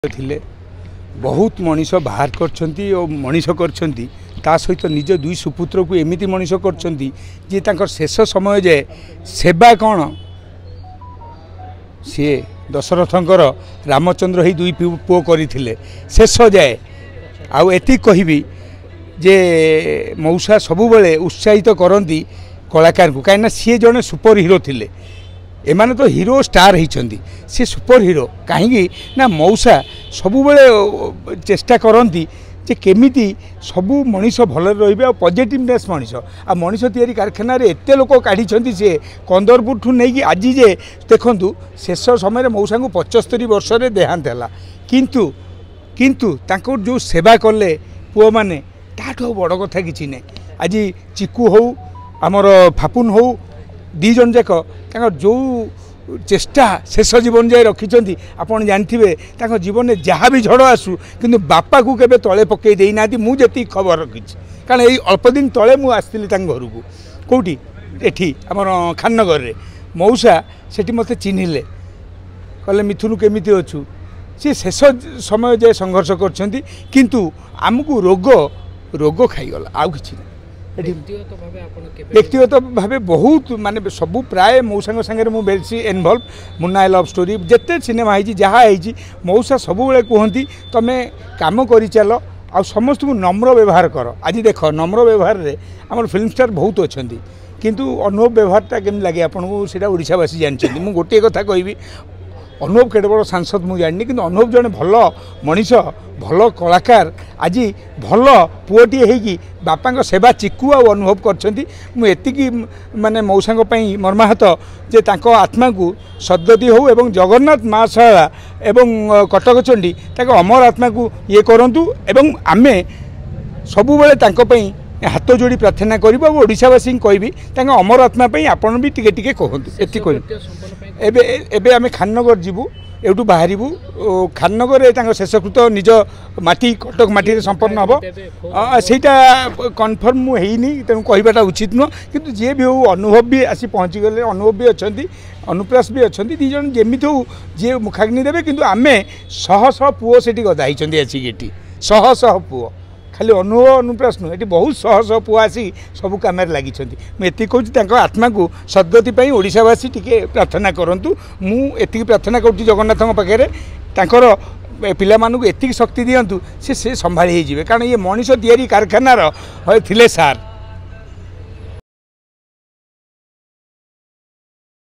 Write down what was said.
थिले बहुत मनीष बाहर करछंती और मनीष करछंती ता सहित निज दुई सुपुत्र को एमिति मनीष करछंती जे तांकर शेष समय जे सेवा कौन सी दशरथंकर रामचंद्र ही दुई पुओ करथिले शेष जाए आउ एति कहबी जे मौसा सबु बेले उत्साहित करंती कलाकार को कहीं सी जने सुपर हीरो थिले एमाने तो हीरो स्टार होती सी सुपर हीरो कहीं ना मौसा सबु बेले चेष्टा करती जे केमिति सबू मनीष भल रे पॉजिटिवनेस मनीष आ मनीष तैयारी कारखाना एते लोक काढ़ी सी कंदरपुर ठू नहीं आज जे देखु शेष समय मौसा को 75 वर्ष देहांत है किंतु किंतु तांको जो सेवा कले पुओ माने ताठो बड़ कथा किछि नै आज चिकू हो आमर फापुन हो दी जन जाक जो चेष्टा शेष जीवन जाए रखिंट आपड़ जानते जीवन में जहाँ भी झड़ आसू किंतु बापा को केबे तले पकई देना मुझे खबर रखी कारण यही अल्प दिन तले मुझे आसती घर को कौटी एठी आमर खाननगर रे मौसा सेठी मते चिन्हिले कहले मिथुन केमिति अच्छु सी शेष समय जाए संघर्ष करछंती किंतु आमको रोग रोग खाईगला आउ किछि व्यक्तिगत भाव बहुत माने सबू प्राय मौसा सागर मुझे बेसी इनवल्व मुन्ना लव स्टोरी जिते सिनेमा है जहाँ है मौसा सब बेले कहती तुम्हें कम कर चल आ समस्त को नम्र व्यवहार कर आज देख नम्र व्यवहार रे आम फिल्म स्टार बहुत अच्छा किंतु अनुभव व्यवहारटा केमी लगे आपको सीटा ओडावासी जानते मुझे गोटे कथा कहबी अनुभव केटे बड़ सांसद मुझे जानी कि अनुभव जड़े भल मनीष भल कलाकार आज भल पुओटी होगी बापा सेवा चिकू आ अनुभव करती माने मौसा मर्माहत जे तांको आत्मा को सद्गति हो एवं जगन्नाथ महाशाला एवं कटक चंडी ताको अमर आत्मा को ये करंतु एवं आमे सबु बेले तांको पई हाथ जोड़ी प्रार्थना करिबो ओडिशावासी कहबी तांको अमर आत्मा पई आपण भी टिके टिके कहंतु एति कहि एबे आमे खाननगर जीवु एवटू बाहरबू खाननगर शेषकृत निज माटी कटक माटी संपन्न हम सेटा कन्फर्म मुझे तेणु कहवाटा उचित नुह कि जी भी हो अनुभव भी आसी पहुँची गले अनुभव भी अच्छा अनुप्रास भी अच्छा दीज जमी हो जी मुखाग्नि देवे कि आम शह शह पुओ से गदाई आसिक शह शह पुओ खाली अनुभव अनुप्रास नुह ये बहुत शह शह पुओ आसी सब कम लगी मुझे कहूँ आत्मा को सद्गति ओडावासी टिके प्रार्थना करूँ मुझे प्रार्थना करुँच जगन्नाथ पाखे तांकर पिला मानू एतिक शक्ति दिंतु से संभाली कारण ये मनीष तैयारी कारखानार थिले सार